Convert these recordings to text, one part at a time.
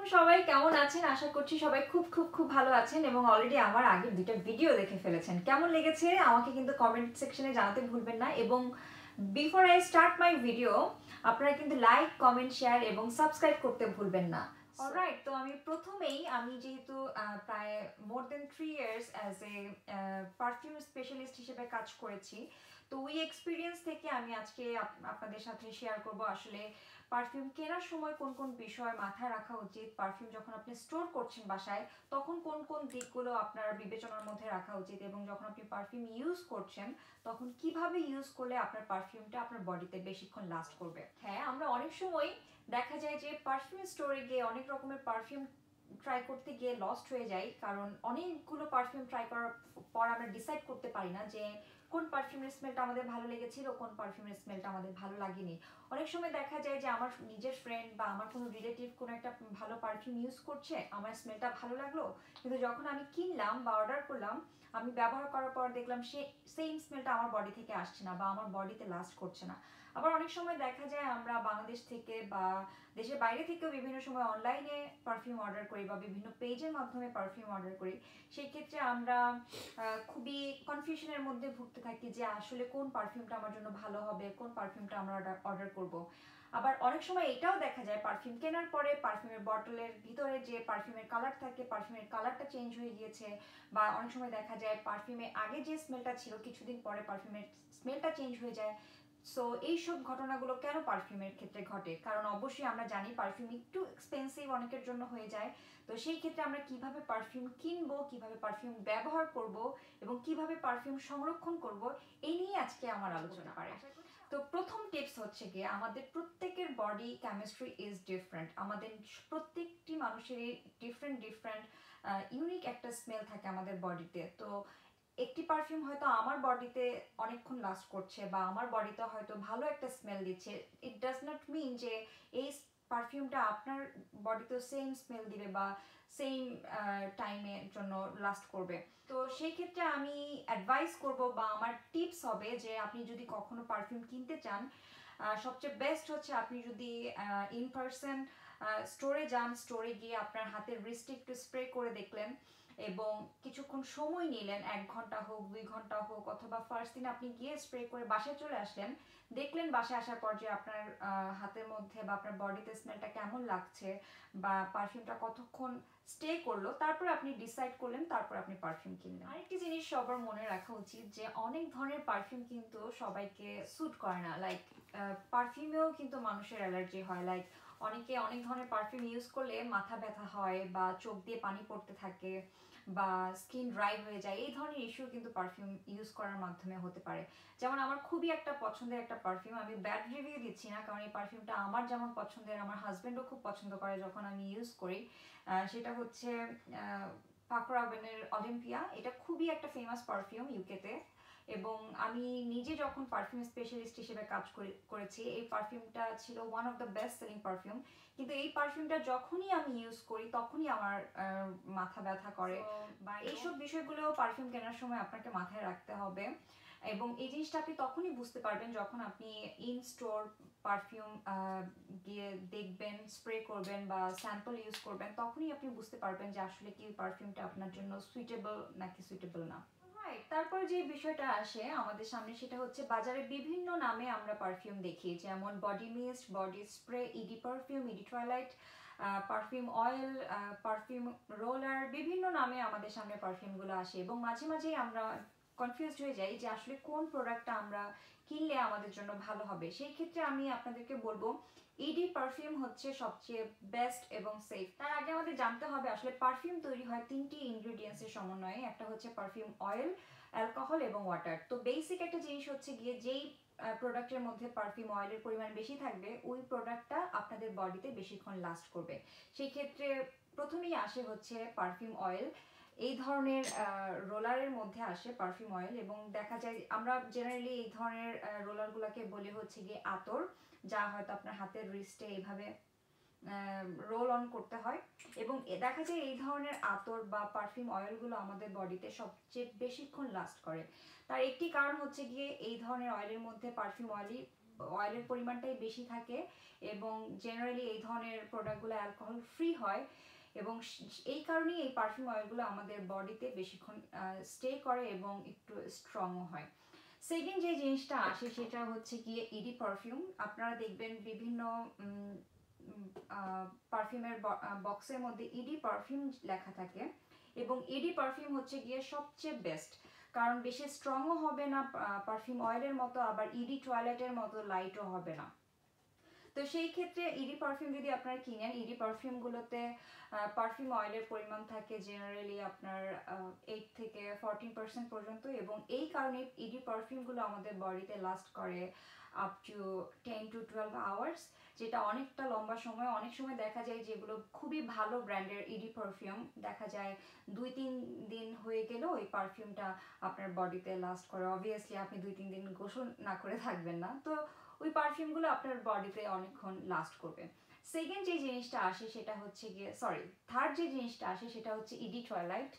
সবাই কেমন আছেন? আশা করছি সবাই খুব খুব খুব ভালো আছেন এবং অলরেডি আমার আগের দুটো ভিডিও দেখে ফেলেছেন। কেমন লেগেছে আমাকে কিন্তু কমেন্ট সেকশনে জানাতে ভুলবেন না। এবং before I start my video আপনারা কিন্তু লাইক, কমেন্ট, শেয়ার এবং সাবস্ক্রাইব করতে ভুলবেন না। অলরাইট, তো আমি প্রথমেই যেহেতু প্রায় more than 3 years as a perfume specialist হিসেবে কাজ করেছি, তো ওই এক্সপিরিয়েন্স থেকে আমি আজকে আপনাদের সাথে শেয়ার করব আসলে পারফিউম কেনার সময় কোন কোন বিষয় মাথায় রাখা উচিত, পারফিউম যখন আপনি স্টোর করছেন বাসায় তখন কোন কোন দিকগুলো আপনার বিবেচনার মধ্যে রাখা উচিত, এবং যখন আপনি পারফিউম ইউজ করছেন তখন কিভাবে ইউজ করলে আপনার পারফিউমটা আপনার বডিতে বেশিক্ষণ লাস্ট করবে। হ্যাঁ, আমরা অনেক সময় দেখা যায় যে পারফিউম স্টোরে গিয়ে অনেক রকমের পারফিউম ট্রাই করতে গিয়ে লস্ট হয়ে যায়, কারণ অনেকগুলো পারফিউম ট্রাই করার পর আমরা ডিসাইড করতে পারি না যে কোন পারফিউমের স্মেলটা আমাদের ভালো লেগেছিল, কোন পারফিউমের স্মেলটা আমাদের ভালো লাগেনি। অনেক সময় দেখা যায় যে আমার নিজের ফ্রেন্ড বা আমার কোনো রিলেটিভ কোনো একটা ভালো পারফিউম ইউজ করছে, আমার স্মেলটা ভালো লাগলো, কিন্তু যখন আমি কিনলাম বা অর্ডার করলাম, আমি ব্যবহার করার পর দেখলাম সে সেম স্মেলটা আমার বডি থেকে আসছে না বা আমার বডিতে লাস্ট করছে না। আবার অনেক সময় দেখা যায় আমরা বাংলাদেশ থেকে বা দেশের বাইরে থেকেও বিভিন্ন সময় অনলাইনে পারফিউম অর্ডার করি বা বিভিন্ন পেজের মাধ্যমে পারফিউম অর্ডার করি। সেই ক্ষেত্রে আমরা খুবই কনফিউশনের মধ্যে ভুগতে থাকি যে আসলে কোন পারফিউমটা আমার জন্য ভালো হবে, কোন পারফিউমটা আমরা অর্ডার করব। আবার অনেক সময় এটাও দেখা যায় পারফিউম কেনার পরে পারফিউমের বটলের ভিতরে যে পারফিউমের কালার থাকে, পারফিউমের কালারটা চেঞ্জ হয়ে গিয়েছে, বা অনেক সময় দেখা যায় পারফিউমে আগে যে স্মেলটা ছিল কিছুদিন পরে পারফিউমের স্মেলটা চেঞ্জ হয়ে যায়। সো এইসব ঘটনাগুলো কেন পারফিউমের ক্ষেত্রে ঘটে? কারণ অবশ্যই আমরা জানি পারফিউম একটু এক্সপেন্সিভ অনেকের জন্য হয়ে যায়। তো সেই ক্ষেত্রে আমরা কিভাবে পারফিউম কিনবো, কিভাবে পারফিউম ব্যবহার করব এবং কিভাবে পারফিউম সংরক্ষণ করব, এই নিয়ে আজকে আমার আলোচনা পারে। তো প্রথম টিপস হচ্ছে গিয়ে আমাদের প্রত্যেকের বডি কেমিস্ট্রি ইজ ডিফারেন্ট। আমাদের প্রত্যেকটি মানুষেরই ডিফারেন্ট ডিফারেন্ট ইউনিক একটা স্মেল থাকে আমাদের বডিতে। তো একটি পারফিউম হয়তো আমার বডিতে অনেকক্ষণ লাস্ট করছে বা আমার বডিতে হয়তো ভালো একটা স্মেল দিচ্ছে, ইট ডাজ নট মিন যে এই পারফিউমটা আপনার বডিতেও সেম স্মেল দিবে বা সেম টাইমের জন্য লাস্ট করবে। তো সেই ক্ষেত্রে আমি অ্যাডভাইস করব বা আমার টিপস হবে যে আপনি যদি কখনো পারফিউম কিনতে চান, সবচেয়ে বেস্ট হচ্ছে আপনি যদি ইন পার্সন স্টোরে যান, স্টোরে গিয়ে আপনার হাতের রিস্টে একটু স্প্রে করে দেখলেন এবং কিছুক্ষণ সময় নিলেন, 1 ঘন্টা হোক 2 ঘন্টা হোক, অথবা ফার্স্ট দিন আপনি গিয়ে স্প্রে করে বাসায় চলে আসলেন, দেখলেন বাসায় আসার পর যে আপনার হাতের মধ্যে বা আপনার বডিতে স্মেলটা কেমন লাগছে বা পারফিউমটা কতক্ষণ স্টে করলো, তারপর আপনি ডিসাইড করলেন, তারপর আপনি পারফিউম কিনলেন। আরেকটি জিনিস সবার মনে রাখা উচিত যে অনেক ধরনের পারফিউম কিন্তু সবাইকে স্যুট করে না। লাইক পারফিউমেও কিন্তু মানুষের অ্যালার্জি হয়। লাইক অনেকে অনেক ধরনের পারফিউম ইউজ করলে মাথা ব্যথা হয় বা চোখ দিয়ে পানি পড়তে থাকে বা স্কিন ড্রাই হয়ে যায়, এই ধরনের ইস্যু কিন্তু পারফিউম ইউজ করার মাধ্যমে হতে পারে। যেমন আমার খুবই একটা পছন্দের একটা পারফিউম, আমি ব্যাড রিভিউ দিচ্ছি না, কারণ এই পারফিউমটা আমার যেমন পছন্দের আমার হাজব্যান্ডও খুব পছন্দ করে যখন আমি ইউজ করি। সেটা হচ্ছে পাকরাবেনের অলিম্পিয়া। এটা খুবই একটা ফেমাস পারফিউম ইউকেতে, এবং আমি নিজে যখন পারফিউম স্পেশালিস্ট হিসেবে কাজ করেছি, এই পারফিউমটা ছিল one of the best selling perfume. কিন্তু এই পারফিউমটা যখনই আমি ইউজ করি তখনই আমার মাথা ব্যথা করে, বা এইসব বিষয়গুলো পারফিউম কেনার সময় আপনাকে মাথায় রাখতে হবে। এবং এই জিনিসটা আপনি তখনই বুঝতে পারবেন যখন আপনি ইন স্টোর পারফিউম গিয়ে দেখবেন, স্প্রে করবেন বা স্যাম্পল ইউজ করবেন, তখনই আপনি বুঝতে পারবেন যে আসলে কি পারফিউমটা আপনার জন্য সুইটেবল নাকি সুইটেবল না। তারপর যে বিষয়টা আসে আমাদের সামনে সেটা হচ্ছে বাজারে বিভিন্ন নামে আমরা পারফিউম দেখি, যেমন body mist, body spray, ED perfume, ED toilette, perfume oil, perfume roller, বিভিন্ন নামে আমাদের সামনে পারফিউমগুলো আসে এবং মাঝে মাঝেই আমরা কনফিউজড হয়ে যাই যে আসলে কোন প্রোডাক্টটা আমরা কিনলে আমাদের জন্য ভালো হবে। সেই ক্ষেত্রে আমি আপনাদেরকে বলবো ইডি পারফিউম হচ্ছে সবচেয়ে বেস্ট এবং সেফ। তার আগে আমাদের জানতে হবে আসলে পারফিউম তৈরি হয় 3টি ইনগ্রেডিয়েন্টসের সমন্বয়ে। একটা হচ্ছে পারফিউম অয়েল, অ্যালকোহল এবং ওয়াটার। তো বেসিক একটা জিনিস হচ্ছে গিয়ে যেই প্রোডাক্টের মধ্যে পারফিউম অয়েলের পরিমাণ বেশি থাকবে ওই প্রোডাক্টটা আপনাদের বডিতে বেশিক্ষণ লাস্ট করবে। সেই ক্ষেত্রে প্রথমেই আসে হচ্ছে পারফিউম অয়েল। এই ধরনের রোলারের মধ্যে আসে পারফিউম অয়েল, এবং দেখা যায় আমরা জেনারেলি এই ধরনের রোলারগুলোকে বলি হচ্ছে গিয়ে আতর, যা হয়তো আপনার হাতের রিস্টে এইভাবে রোল অন করতে হয়। এবং দেখা যায় এই ধরনের আতর বা পারফিউম অয়েলগুলো আমাদের বডিতে সবচেয়ে বেশিক্ষণ লাস্ট করে। তার একটি কারণ হচ্ছে গিয়ে এই ধরনের অয়েলের মধ্যে পারফিউম অয়েলই অয়েলের পরিমাণটাই বেশি থাকে এবং জেনারেলি এই ধরনের প্রোডাক্টগুলো অ্যালকোহল ফ্রি হয় এবং এই কারণেই এই পারফিউম অয়েলগুলো আমাদের বডিতে বেশিক্ষণ স্টে করে এবং একটু স্ট্রংও হয়। সেকেন্ড যে জিনিসটা আসে সেটা হচ্ছে গিয়ে ইডি পারফিউম। আপনারা দেখবেন বিভিন্ন পারফিউমের বক্সের মধ্যে ইডি পারফিউম লেখা থাকে এবং ইডি পারফিউম হচ্ছে গিয়ে সবচেয়ে বেস্ট, কারণ বেশি স্ট্রংও হবে না পারফিউম অয়েলের মতো, আবার ইডি টয়লেটের মতো লাইটও হবে না। তো সেই ক্ষেত্রে ইডি পারফিউম যদি আপনারা কিনেন, ইডি পারফিউমগুলোতে পারফিউম অয়েলের পরিমাণ থাকে জেনারেলি আপনার 8 থেকে 14% পর্যন্ত এবং এই কারণে ইডি পারফিউমগুলো আমাদের বডিতে লাস্ট করে আপ টু 10 to 12 আওয়ার্স, যেটা অনেকটা লম্বা সময়। অনেক সময় দেখা যায় যেগুলো খুবই ভালো ব্র্যান্ডের ইডি পারফিউম দেখা যায় 2-3 দিন হয়ে গেলেও ওই পারফিউমটা আপনার বডিতে লাস্ট করে। অবভিয়াসলি আপনি 2-3 দিন গোসল না করে থাকবেন না, তো ওই পারফিউমগুলো আপনার বডিতে অনেকক্ষণ লাস্ট করবে। সেকেন্ড যে জিনিসটা আসে সেটা হচ্ছে গিয়ে থার্ড যে জিনিসটা আসে সেটা হচ্ছে ইডি টয়লাইট।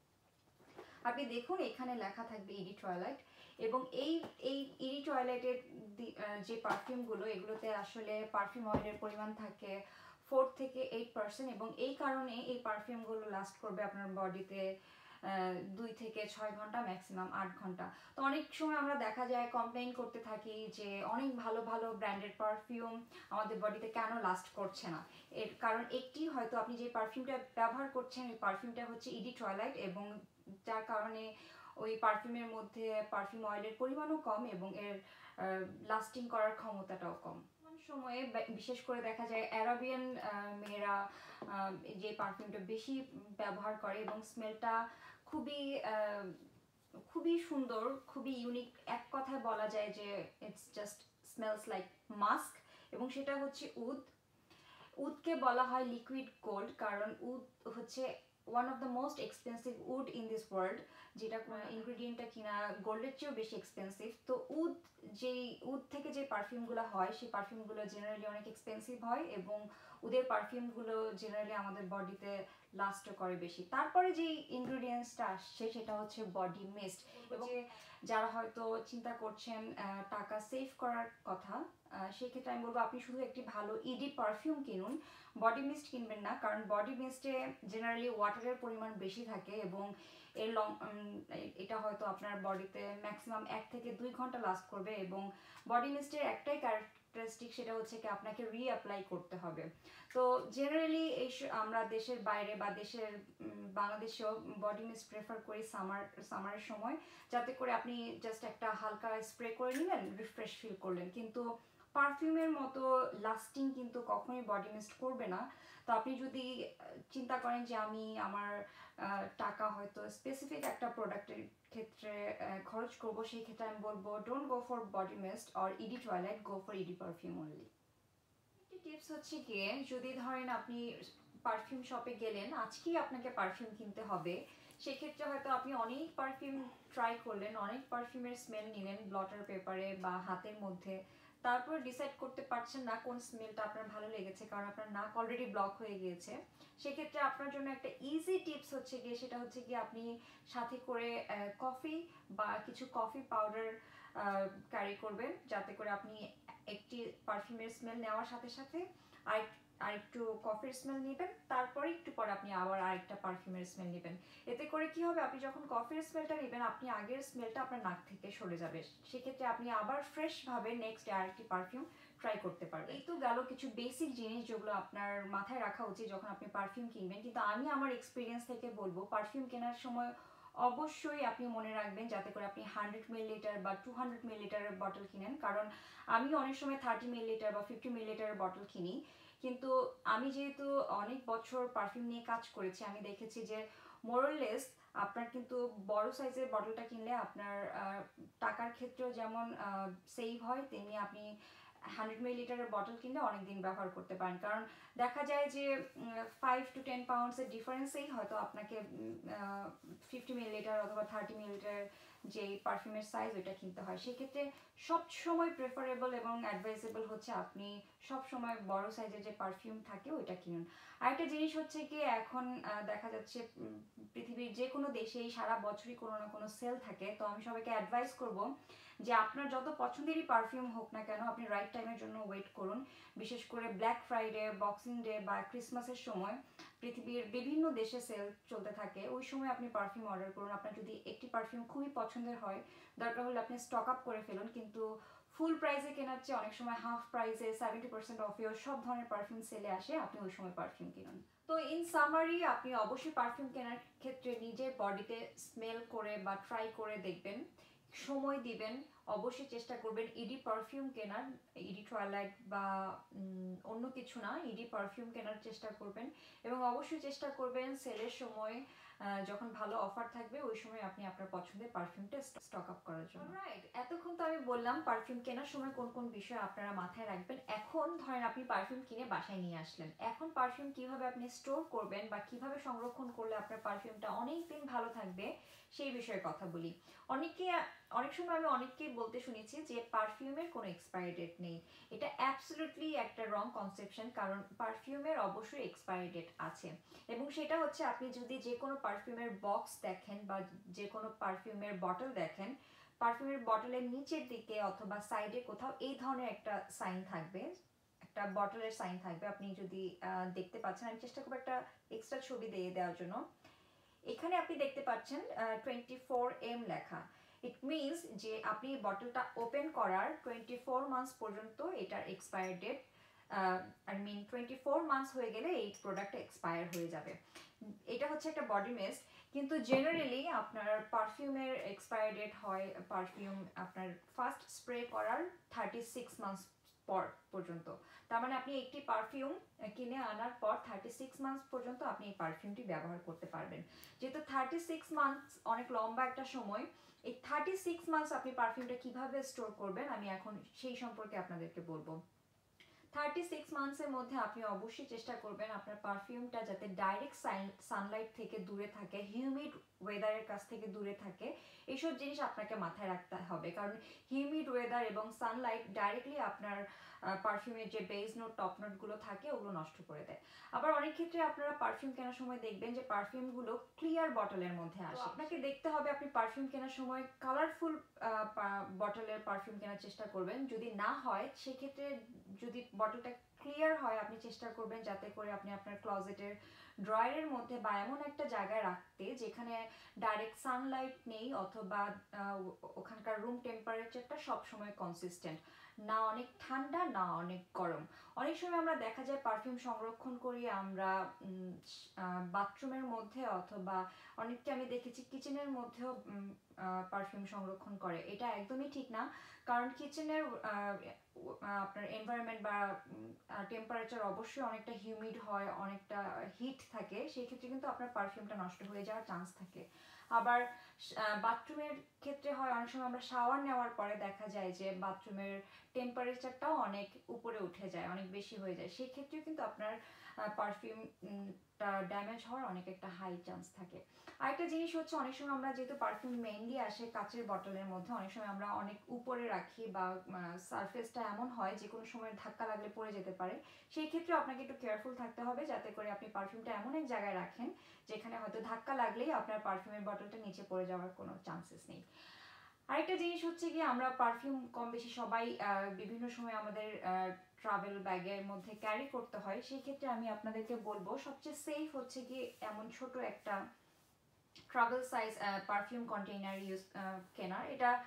আপনি দেখুন এখানে লেখা থাকবে ইডি টয়লাইট এবং এই ইডি টয়লাইটের যে পারফিউমগুলো এগুলোতে আসলে পারফিউম অয়েলের পরিমাণ থাকে 4 থেকে 8% এবং এই কারণে এই পারফিউমগুলো লাস্ট করবে আপনার বডিতে 2 থেকে 6 ঘন্টা, ম্যাক্সিমাম 8 ঘন্টা। তো অনেক সময় আমরা দেখা যায় কমপ্লেইন করতে থাকি যে অনেক ভালো ভালো ব্র্যান্ডেড পারফিউম আমাদের বডিতে কেন লাস্ট করছে না। এর কারণ একটি, হয়তো আপনি যে পারফিউমটা ব্যবহার করছেন ওই পারফিউমটা হচ্ছে ইডি টয়লাইট এবং যার কারণে ওই পারফিউমের মধ্যে পারফিউম অয়েলের পরিমাণও কম এবং এর লাস্টিং করার ক্ষমতাটাও কম। সময়ে বিশেষ করে দেখা যায় অ্যারাবিয়ান মেয়েরা যে পারফিউমটা বেশি ব্যবহার করে এবং স্মেলটা খুবই খুবই সুন্দর, খুবই ইউনিক। এক কথায় বলা যায় যে it's just smells like musk এবং সেটা হচ্ছে উডকে বলা হয় লিকুইড গোল্ড, কারণ উড হচ্ছে one of the most expensive wood in this world, যেটা কোনো ইনগ্রিডিয়েন্টটা কিনা গোল্ডের চেয়েও বেশি এক্সপেন্সিভ। তো উড থেকে যে পারফিউমগুলো হয় সেই পারফিউমগুলো জেনারেলি অনেক এক্সপেন্সিভ হয় এবং উদের পারফিউমগুলো জেনারেলি আমাদের বডিতে লাস্টও করে বেশি। তারপরে যে ইনগ্রিডিয়েন্টসটা আসছে সেটা হচ্ছে বডি মিস্ট। এবং যারা হয়তো চিন্তা করছেন টাকা সেভ করার কথা, সেক্ষেত্রে আমি বলবো আপনি শুধু একটি ভালো ইডি পারফিউম কিনুন, বডি মিস্ট কিনবেন না, কারণ বডি মিস্টে জেনারেলি ওয়াটারের পরিমাণ বেশি থাকে এবং এটা হয়তো আপনার বডিতে ম্যাক্সিমাম 1 থেকে 2 ঘন্টা লাস্ট করবে এবং বডি মিস্টের একটাই ক্যারেক্টারিস্টিক, সেটা হচ্ছে কি আপনাকে রিঅ্যাপ্লাই করতে হবে। তো জেনারেলি আমরা দেশের বাইরে বা দেশের বাংলাদেশেও বডি মিস্ট প্রেফার করি সামারের সময়, যাতে করে আপনি জাস্ট একটা হালকা স্প্রে করে নিলেন, রিফ্রেশ ফিল করলেন, কিন্তু পারফিউমের মতো লাস্টিং কিন্তু কখনোই বডি মিস্ট করবে না। তো আপনি যদি চিন্তা করেন যে আমি আমার টাকা হয়তো স্পেসিফিক একটা প্রোডাক্টের ক্ষেত্রে খরচ করবো, সেই ক্ষেত্রে আমি বলবো don't go for body mist or eau de toilette, go for eau de perfume only. একটি টিপস হচ্ছে গিয়ে, যদি ধরেন আপনি পারফিউম শপে গেলেন, আজকেই আপনাকে পারফিউম কিনতে হবে, সেক্ষেত্রে হয়তো আপনি অনেক পারফিউম ট্রাই করলেন, অনেক পারফিউমের স্মেল নিলেন ব্লটার পেপারে বা হাতের মধ্যে, তারপর ডিসাইড করতে পারছেন না কোন স্মেলটা আপনার ভালো লেগেছে, কারণ আপনার নাক অলরেডি ব্লক হয়ে গিয়েছে। সেক্ষেত্রে আপনার জন্য একটা ইজি টিপস হচ্ছে গিয়ে, সেটা হচ্ছে গিয়ে আপনি সাথে করে কফি বা কিছু কফি পাউডার ক্যারি করবেন, যাতে করে আপনি একটি পারফিউমের স্মেল নেওয়ার সাথে সাথে আরেকটু কফির স্মেল নেবেন, তারপরে একটু পরে আপনি আবার আরেকটা পারফিউমের স্মেল নেবেন। এতে করে কি হবে, আপনি যখন কফির স্মেলটা নেবেন আপনি আগের স্মেলটা আপনার নাক থেকে সরে যাবে, সেক্ষেত্রে আপনি আবার ফ্রেশ ভাবে নেক্সট আরেকটি পারফিউম ট্রাই করতে পারবেন। এই তো গেল কিছু বেসিক জিনিস যেগুলো আপনার মাথায় রাখা উচিত যখন আপনি পারফিউম কিনবেন। কিন্তু আমি আমার এক্সপিরিয়েন্স থেকে বলবো, পারফিউম কেনার সময় অবশ্যই আপনি মনে রাখবেন যাতে করে আপনি 100 মিলিলিটার বা 200 মিলিলিটারের বটল কিনেন, কারণ আমি অনেক সময় 30 মিলিলিটার বা 50 মিলিলিটারের বটল কিনি, কিন্তু আমি যেহেতু অনেক বছর পারফিউম নিয়ে কাজ করেছি, আমি দেখেছি যে মোরলেস আপনার কিন্তু বড় সাইজের বটলটা কিনলে আপনার টাকার ক্ষেত্রেও যেমন সেভ হয়, তেমনি আপনি 100 মিলিলিটারের বটল কিনলে অনেকদিন ব্যবহার করতে পারেন। কারণ দেখা যায় যে 5 to 10 পাউন্ডসের ডিফারেন্সেই হয়তো আপনাকে 50 মিলিলিটার অথবা 30 মিলিলিটার যে পারফিউমের সাইজ ওইটা কিনতে হয়। সেক্ষেত্রে সবসময় প্রেফারেবল এবং অ্যাডভাইজেবল হচ্ছে আপনি সবসময় বড় সাইজের যে পারফিউম থাকে ওইটা কিনুন। আরেকটা জিনিস হচ্ছে কি এখন দেখা যাচ্ছে পৃথিবীর যে কোনো দেশেই সারা বছরই কোনো না কোনো সেল থাকে। তো আমি সবাইকে অ্যাডভাইস করব যে আপনার যত পছন্দেরই পারফিউম হোক না কেন আপনি রাইট টাইমের জন্য ওয়েট করুন। বিশেষ করে ব্ল্যাক ফ্রাইডে, বক্সিং ডে বা ক্রিসমাসের সময় পৃথিবীর বিভিন্ন দেশে সেল চলতে থাকে, ওই সময় আপনি পারফিউম অর্ডার করুন। আপনার যদি একটি পারফিউম খুবই পছন্দের হয়, দরকার হলে আপনি স্টক আপ করে ফেলুন, কিন্তু ফুল প্রাইসে কেনার চেয়ে অনেক সময় হাফ প্রাইসে 70% অফেও সব ধরনের পারফিউম সেলে আসে, আপনি ওই সময় পারফিউম কিনুন। তো ইন সামারি আপনি অবশ্যই পারফিউম কেনার ক্ষেত্রে নিজের বডিতে স্মেল করে বা ট্রাই করে দেখবেন, সময় দিবেন, অবশ্যই চেষ্টা করবেন ইডি পারফিউম কেনার, ইডি টয়লাইট বা অন্য কিছু না, ইডি পারফিউম কেনার চেষ্টা করবেন এবং অবশ্যই চেষ্টা করবেন সেলের সময় যখন ভালো অফার থাকবে ওই সময় আপনি আপনার পছন্দের পারফিউমটা স্টক আপ করার জন্য। রাইট, এতক্ষণ তো আমি বললাম পারফিউম কেনার সময় কোন কোন বিষয় আপনারা মাথায় রাখবেন। এখন ধরেন আপনি পারফিউম কিনে বাসায় নিয়ে আসলেন, এখন পারফিউম কিভাবে আপনি স্টোর করবেন বা কিভাবে সংরক্ষণ করলে আপনার পারফিউমটা অনেক দিন ভালো থাকবে সেই বিষয়ে কথা বলি। অনেক সময় আমি অনেককেই বলতে শুনেছি যে পারফিউমের কোনো এক্সপায়ারি ডেট নেই। এটা অ্যাবসলিউটলি একটা রং কনসেপশন, কারণ পারফিউমের অবশ্যই এক্সপায়ারি ডেট আছে এবং সেটা হচ্ছে আপনি যদি যে কোনো পারফিউমের বক্স দেখেন বা যে কোনো পারফিউমের বটল দেখেন, পারফিউমের বটলের নিচের দিকে অথবা সাইডে কোথাও এই ধরনের একটা সাইন থাকবে, একটা বটলের সাইন থাকবে। আপনি যদি দেখতে পাচ্ছেন, আমি চেষ্টা করবো একটা এক্সট্রা ছবি দিয়ে দেওয়ার জন্য। এখানে আপনি দেখতে পাচ্ছেন 24M লেখা। ইট মিনস যে আপনি বটলটা ওপেন করার 24 মান্থস পর্যন্ত এটার expire date, I mean 24 months হয়ে গেলে এই প্রোডাক্টটা এক্সপায়ার হয়ে যাবে। এটা হচ্ছে একটা বডি মিস্ট, কিন্তু জেনারেলি আপনার পারফিউমের এক্সপায়ার ডেট হয় পারফিউম আপনার ফার্স্ট স্প্রে করার 36 মান্থস পর্যন্ত। তার মানে আপনি একটি পারফিউম কিনে আনার পর 36 মান্থস পর্যন্ত আপনি এই পারফিউমটি ব্যবহার করতে পারবেন। যেহেতু 36 মান্থস অনেক লম্বা একটা সময়, এই 36 মান্থস আপনি পারফিউমটা কিভাবে স্টোর করবেন আমি এখন সেই সম্পর্কে আপনাদেরকে বলবো। 36 মান্থসের মধ্যে আপনি অবশ্যই চেষ্টা করবেন আপনার পারফিউমটা যাতে ডাইরেক্ট সানলাইট থেকে দূরে থাকে, হিউমিড ওয়েদারের কাছ থেকে দূরে থাকে। এইসব জিনিস আপনাকে মাথায় রাখতে হবে, কারণ হিউমিড ওয়েদার এবং সানলাইট ডাইরেক্টলি আপনার পারফিউমের যে বেস নোট, টপ নোটগুলো থাকে ওগুলো নষ্ট করে দেয়। আবার অনেক ক্ষেত্রে আপনারা পারফিউম কেনার সময় দেখবেন যে পারফিউমগুলো ক্লিয়ার বটলের মধ্যে আসে। আপনাকে দেখতে হবে আপনি পারফিউম কেনার সময় কালারফুল বটলের পারফিউম কেনার চেষ্টা করবেন। যদি না হয় সেক্ষেত্রে যদি বটলটা ক্লিয়ার হয় আপনি চেষ্টা করবেন যাতে করে আপনি আপনার ক্লোজেটের ড্রয়ারের মধ্যে বা এমন একটা জায়গায় রাখতে যেখানে ডাইরেক্ট সানলাইট নেই অথবা ওখানকার রুম টেম্পারেচারটা সবসময় কনসিস্টেন্ট, না অনেক ঠান্ডা না অনেক গরম। অনেক সময় আমরা দেখা যায় পারফিউম সংরক্ষণ করি আমরা বাথরুমের মধ্যে অথবা অনেককে আমি দেখেছি কিচেনের মধ্যেও পারফিউম সংরক্ষণ করে। এটা একদমই ঠিক না, কারণ কিচেনের আপনার এনভায়রনমেন্ট বা টেম্পারেচার অবশ্যই অনেকটা হিউমিড হয়, অনেকটা হিট থাকে, সেই ক্ষেত্রে কিন্তু আপনার পারফিউমটা নষ্ট হয়ে যাওয়ার চান্স থাকে। আবার বাথরুমের ক্ষেত্রে হয় অনেক সময় আমরা শাওয়ার নেওয়ার পরে দেখা যায় যে বাথরুমের টেম্পারেচারটাও অনেক উপরে উঠে যায়, অনেক বেশি হয়ে যায়, সেই ক্ষেত্রেও কিন্তু আপনার পারফিউমটা ড্যামেজ হওয়ার অনেক একটা হাই চান্স থাকে। আরেকটা জিনিস হচ্ছে অনেক সময় আমরা যেহেতু পারফিউম মেইনলি আসে কাচের বটলের মধ্যে, অনেক সময় আমরা অনেক উপরে রাখি বা সারফেসটা এমন হয় যে কোনো সময় ধাক্কা লাগলে পড়ে যেতে পারে। সেই ক্ষেত্রে আপনাকে একটু কেয়ারফুল থাকতে হবে যাতে করে আপনি পারফিউমটা এমন এক জায়গায় রাখেন যেখানে হয়তো ধাক্কা লাগলেই আপনার পারফিউমের বটলটা নিচে পড়ে যাওয়ার কোনো চান্সেস নেই। আরেকটা জিনিস হচ্ছে কি আমরা পারফিউম কম বেশি সবাই বিভিন্ন সময় আমাদের ট্রাভেল ব্যাগের মধ্যে ক্যারি করতে হয়। সেই ক্ষেত্রে আমি আপনাদেরকে বলবো সবচেয়ে সেফ হচ্ছে কি এমন ছোট একটা ট্রাভেল সাইজ পারফিউম কন্টেইনার কেনার।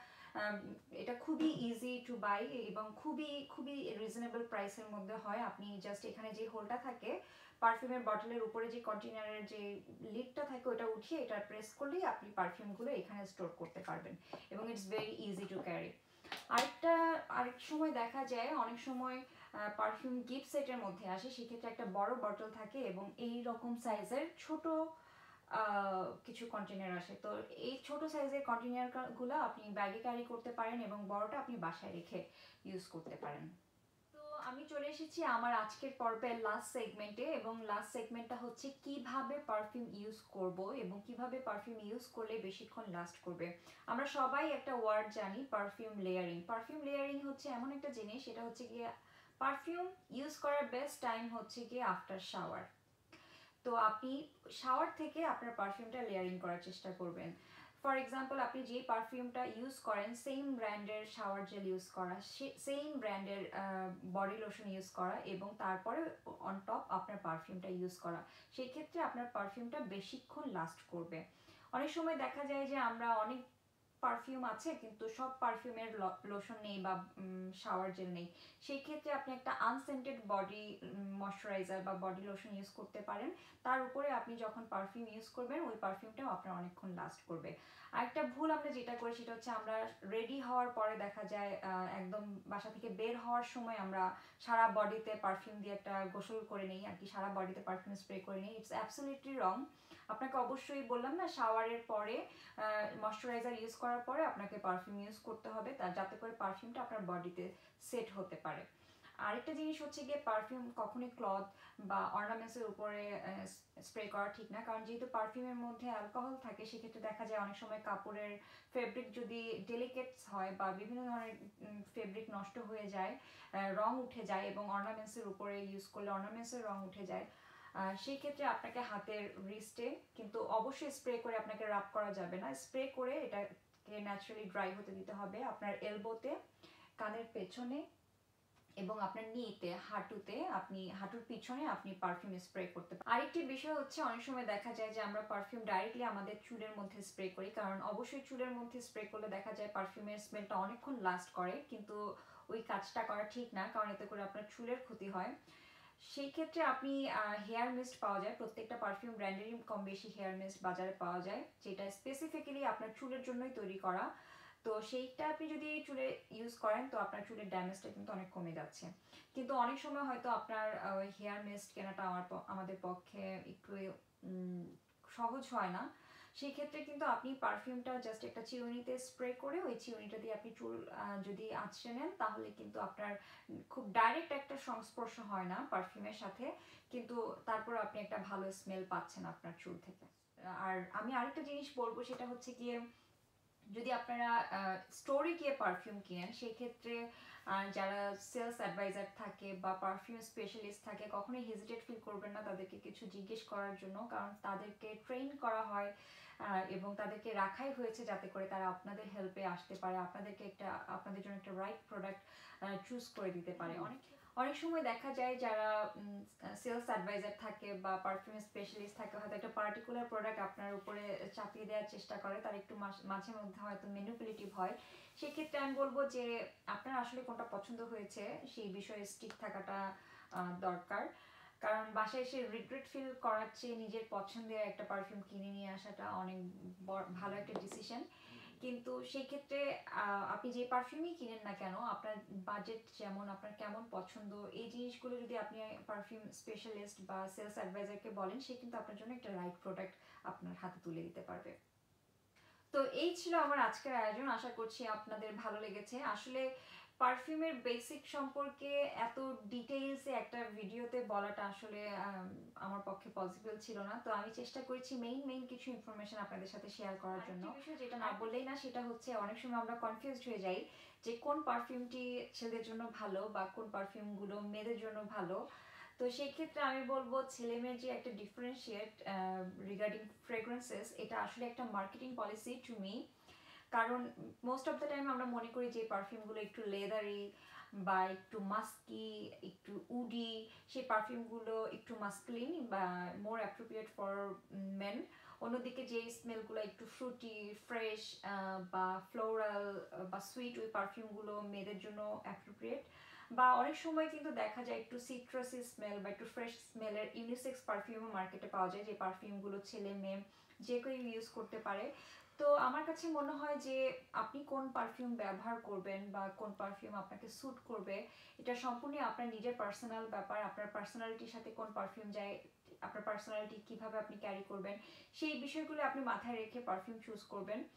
এটা খুবই ইজি টু বাই এবং খুবই রিজনেবল প্রাইসের মধ্যে হয়। আপনি জাস্ট এখানে যে হোলটা থাকে পারফিউমের বটলের উপরে যে কন্টেইনারের যে লিডটা থাকে ওটা উঠিয়ে এটা প্রেস করলেই আপনি পারফিউমগুলো এখানে স্টোর করতে পারবেন এবং it's very easy to carry. আরেক সময় দেখা যায় অনেক সময় পারফিউম গিফট সেটের মধ্যে আসে, সেক্ষেত্রে একটা বড় বটল থাকে এবং এই রকম সাইজের ছোট কিছু কন্টেনার আসে। তো এই ছোট সাইজের কন্টেনারগুলো আপনি ব্যাগে ক্যারি করতে পারেন এবং বড়টা আপনি বাসায় রেখে ইউজ করতে পারেন। তো আমি চলে এসেছি আমার আজকের পর্বের লাস্ট সেগমেন্টে এবং লাস্ট সেগমেন্টটা হচ্ছে কিভাবে পারফিউম ইউজ করব এবং কিভাবে পারফিউম ইউজ করলে বেশিক্ষণ লাস্ট করবে। আমরা সবাই একটা ওয়ার্ড জানি, পারফিউম লেয়ারিং। পারফিউম লেয়ারিং হচ্ছে এমন একটা জিনিস, সেটা হচ্ছে গিয়ে পারফিউম ইউজ করার বেস্ট টাইম হচ্ছে গিয়ে আফটার শাওয়ার। তো আপনি শাওয়ার থেকে আপনার পারফিউমটা লেয়ারিং করার চেষ্টা করবেন। ফর এক্সাম্পল, আপনি যে পারফিউমটা ইউজ করেন সেম ব্র্যান্ডের শাওয়ার জেল ইউজ করা, সেম ব্র্যান্ডের বডি লোশন ইউজ করা এবং তারপরে অন টপ আপনার পারফিউমটা ইউজ করা, সেই ক্ষেত্রে আপনার পারফিউমটা বেশিক্ষণ লাস্ট করবে। অনেক সময় দেখা যায় যে আমরা অনেক পারফিউম আছে কিন্তু সব পারফিউমের লোশন নেই বা শাওয়ার জেল নেই, সেই ক্ষেত্রে আপনি একটা আনসেন্টেড বডি ময়শ্চারাইজার বা বডি লোশন ইউজ করতে পারেন। তার উপরে আপনি যখন পারফিউম ইউজ করবেন ওই পারফিউমটাও আপনার অনেকক্ষণ লাস্ট করবে। আরেকটা ভুল আমরা যেটা করি সেটা হচ্ছে আমরা রেডি হওয়ার পরে দেখা যায় একদম বাসা থেকে বের হওয়ার সময় আমরা সারা বডিতে পারফিউম দিয়ে একটা গোসল করে নিই আর কি, সারা বডিতে পারফিউম স্প্রে করে নিই। It's absolutely wrong. আপনাকে অবশ্যই বললাম না, শাওয়ারের পরে ময়শ্চারাইজার ইউজ করার পরে আপনাকে পারফিউম ইউজ করতে হবে, যাতে করে পারফিউমটা আপনার বডিতে সেট হতে পারে। আরেকটা জিনিস হচ্ছে গিয়ে পারফিউম কখনোই ক্লথ বা অর্নামেন্টসের উপরে স্প্রে করা ঠিক না, কারণ যেহেতু পারফিউমের মধ্যে অ্যালকোহল থাকে সেক্ষেত্রে দেখা যায় অনেক সময় কাপড়ের ফেব্রিক যদি ডেলিকেটস হয় বা বিভিন্ন ধরনের ফেব্রিক নষ্ট হয়ে যায়, রং উঠে যায় এবং অর্নামেন্টসের উপরে ইউজ করলে অর্নামেন্টসের রং উঠে যায়। সেই ক্ষেত্রে আপনাকে হাতের রিস্টে কিন্তু অবশ্যই স্প্রে করে আপনাকে রাব করা যাবে না, স্প্রে করে এটাকে ন্যাচারালি ড্রাই হতে দিতে হবে আপনার এলবোতে, কানের পেছনে এবং আপনার নিতে হাঁটুতে, আপনি হাঁটুর পিছনে আপনি পারফিউম স্প্রে করতে পারেন। আরেকটি বিষয় হচ্ছে অনেক সময় দেখা যায় যে আমরা পারফিউম ডাইরেক্টলি আমাদের চুলের মধ্যে স্প্রে করি, কারণ অবশ্যই চুলের মধ্যে স্প্রে করলে দেখা যায় পারফিউমের স্মেলটা অনেকক্ষণ লাস্ট করে, কিন্তু ওই কাজটা করা ঠিক না, কারণ এতে করে আপনার চুলের ক্ষতি হয়। সেই ক্ষেত্রে আপনি হেয়ার মিস্ট পাওয়া যায়, প্রত্যেকটা পারফিউম ব্র্যান্ডেরই কম বেশি হেয়ার মিস্ট বাজারে পাওয়া যায়, যেটা স্পেসিফিক্যালি আপনার চুলের জন্যই তৈরি করা। তো সেইটা আপনি যদি চুলে ইউজ করেন তো আপনার চুলের ড্যামেজটা কিন্তু অনেক কমে যাচ্ছে। কিন্তু অনেক সময় হয়তো আপনার হেয়ার মিস্ট কেনাটা আমাদের পক্ষে একটু সহজ হয় না, সেই ক্ষেত্রে কিন্তু আপনি পারফিউমটা জাস্ট একটা চিরুনিতে স্প্রে করে ওই চিরুনিটা দিয়ে আপনি চুল যদি আঁচড়ে নেন তাহলে কিন্তু আপনার খুব ডাইরেক্ট একটা সংস্পর্শ হয় না পারফিউমের সাথে, কিন্তু তারপর আপনি একটা ভালো স্মেল পাচ্ছেন আপনার চুল থেকে। আর আমি আরেকটা জিনিস বলবো, সেটা হচ্ছে গিয়ে যদি আপনারা স্টোরে গিয়ে পারফিউম কিনেন সেই ক্ষেত্রে যারা সেলস অ্যাডভাইজার থাকে বা পারফিউম স্পেশালিস্ট থাকে কখনোই হেজিটেট ফিল করবেন না তাদেরকে কিছু জিজ্ঞেস করার জন্য, কারণ তাদেরকে ট্রেন করা হয় এবং তাদেরকে রাখাই হয়েছে যাতে করে তারা আপনাদের হেল্পে আসতে পারে, আপনাদের জন্য একটা রাইট প্রোডাক্ট চুজ করে দিতে পারে। অনেক সময় দেখা যায় যারা সেলস অ্যাডভাইজার থাকে বা পারফিউম স্পেশালিস্ট থাকে হয়তো একটা পার্টিকুলার প্রোডাক্ট আপনার উপরে চাপিয়ে দেওয়ার চেষ্টা করে, তার একটু মাঝে মধ্যে হয়তো ম্যানিপুলেটিভ হয়। সেক্ষেত্রে আমি বলবো যে আপনার আসলে কোনটা পছন্দ হয়েছে সেই বিষয়ে স্টিক থাকাটা দরকার, কারণ বাসায় এসে রিগ্রেট ফিল করার চেয়ে নিজের পছন্দের একটা পারফিউম কিনে নিয়ে আসাটা অনেক ভালো একটা ডিসিশন। কিন্তু সেই ক্ষেত্রে আপনি যে পারফিউমই কিনেন না কেন, আপনার বাজেট যেমন, আপনার কেমন পছন্দ, এই জিনিসগুলো যদি আপনি পারফিউম স্পেশালিস্ট বা সেলস অ্যাডভাইজারকে বলেন সে কিন্তু আপনার জন্য একটা রাইট প্রোডাক্ট আপনার হাতে তুলে দিতে পারবে। তো এই ছিল আমার আজকের আয়োজন, আশা করছি আপনাদের ভালো লেগেছে। আসলে পারফিউমের বেসিক সম্পর্কে এত ডিটেইলসে একটা ভিডিওতে বলাটা আসলে আমার পক্ষে পসিবল ছিল না, তো আমি চেষ্টা করেছি মেইন কিছু ইনফরমেশন আপনাদের সাথে শেয়ার করার জন্য। বিষয় যেটা না বললেই না সেটা হচ্ছে অনেক সময় আমরা কনফিউজড হয়ে যাই যে কোন পারফিউমটি ছেলেদের জন্য ভালো বা কোন পারফিউমগুলো মেয়েদের জন্য ভালো। তো সেই ক্ষেত্রে আমি বলবো ছেলে মেয়ের যে একটা ডিফারেন্সিয়েট রিগার্ডিং ফ্রেগ্রেন্সেস, এটা আসলে একটা মার্কেটিং পলিসি টু মি, কারণ মোস্ট অফ দ্য টাইম আমরা মনে করি যে পারফিউমগুলো একটু লেদারি বা একটু মাস্কি, একটু উডি, সেই পারফিউমগুলো একটু মাস্কুলিন বা মোর অ্যাপ্রোপ্রিয়েট ফর মেন। অন্যদিকে যে স্মেলগুলো একটু ফ্রুটি, ফ্রেশ বা ফ্লোরাল বা সুইট, ওই পারফিউমগুলো মেয়েদের জন্য অ্যাপ্রোপ্রিয়েট। বা অনেক সময় কিন্তু দেখা যায় একটু সিট্রাসি স্মেল বা একটু ফ্রেশ স্মেলের ইউনিসেক্স পারফিউমও মার্কেটে পাওয়া যায়, যে পারফিউমগুলো ছেলে মেয়ে যে কেউ ইউজ করতে পারে। তো আমার কাছে মনে হয় যে আপনি কোন পারফিউম ব্যবহার করবেন বা কোন পারফিউম আপনাকে স্যুট করবে এটা সম্পূর্ণ আপনার নিজের পার্সোনাল ব্যাপার। আপনার পার্সোনালিটির সাথে কোন পারফিউম যায়, আপনার পার্সোনালিটি কিভাবে আপনি ক্যারি করবেন, সেই বিষয়গুলো আপনি মাথায় রেখে পারফিউম চুজ করবেন।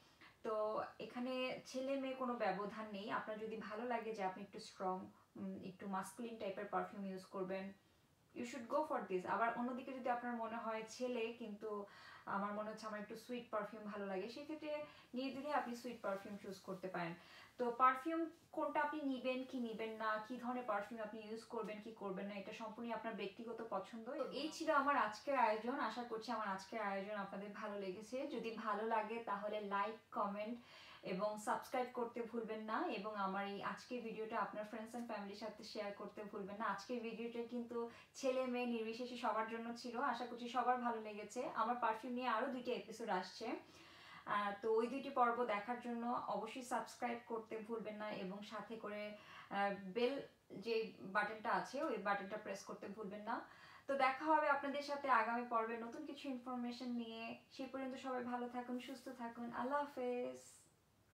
তো এখানে ছেলে মেয়ে কোনো ব্যবধান নেই, আপনার যদি ভালো লাগে যে আপনি একটু স্ট্রং একটু মাস্কুলিন টাইপের পারফিউম ইউজ করবেন, you should go for this. আবার অন্যদিকে যদি আপনার মনে হয় ছেলে কিন্তু আমার মনে হচ্ছে আমার একটু সুইট পারফিউম ভালো লাগে, সেক্ষেত্রে নির্দ্বিধায় আপনি সুইট পারফিউম চুজ করতে পারেন। তো পারফিউম কোনটা আপনি নিবেন কি নিবেন না, কি ধরনের পারফিউম আপনি ইউজ করবেন কি করবেন না, এটা সম্পূর্ণ আপনার ব্যক্তিগত পছন্দ। তো এই ছিল আমার আজকের আয়োজন। আশা করছি আমার আজকের আয়োজন আপনাদের ভালো লেগেছে। যদি ভালো লাগে তাহলে লাইক, কমেন্ট এবং সাবস্ক্রাইব করতে ভুলবেন না, এবং আমার এই আজকের ভিডিওটা আপনার ফ্রেন্ডস অ্যান্ড ফ্যামিলির সাথে শেয়ার করতে ভুলবেন না। আজকের ভিডিওটা কিন্তু ছেলে মেয়ে নির্বিশেষে সবার জন্য ছিল। আশা করছি সবার ভালো লেগেছে। আমার পারফিউম নিয়ে আরও 2টি এপিসোড আসছে, তো ওই 2টি পর্ব দেখার জন্য অবশ্যই সাবস্ক্রাইব করতে ভুলবেন না, এবং সাথে করে বেল যে বাটনটা আছে ওই বাটনটা প্রেস করতে ভুলবেন না। তো দেখা হবে আপনাদের সাথে আগামী পর্বে নতুন কিছু ইনফরমেশন নিয়ে। সেই পর্যন্ত সবাই ভালো থাকুন, সুস্থ থাকুন। আল্লাহ হাফেজ।